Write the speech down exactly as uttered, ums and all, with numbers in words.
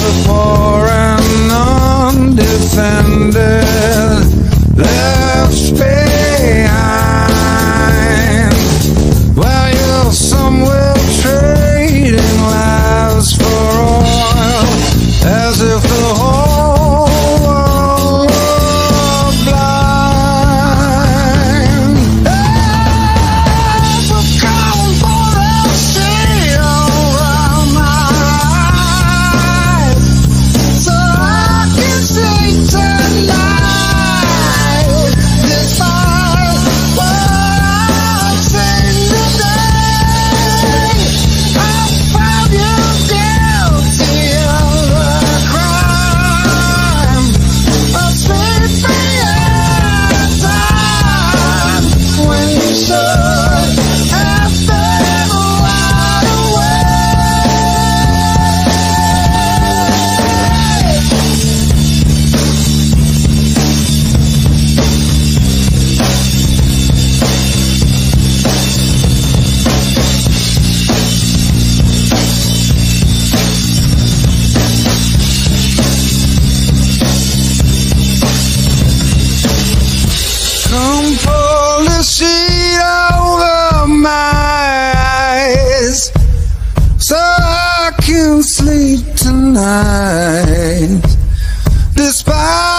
the poor and undefended left behind, while you're somewhere trading lives for oil, as if the whole world were blind. Hey, we're calling for the shield around my eyes, so I can sleep tonight, despite what I've seen today. I found you guilty of the crime of sleeping at time when you should have been wide Come pull the sheet over my eyes, so I can sleep tonight, despite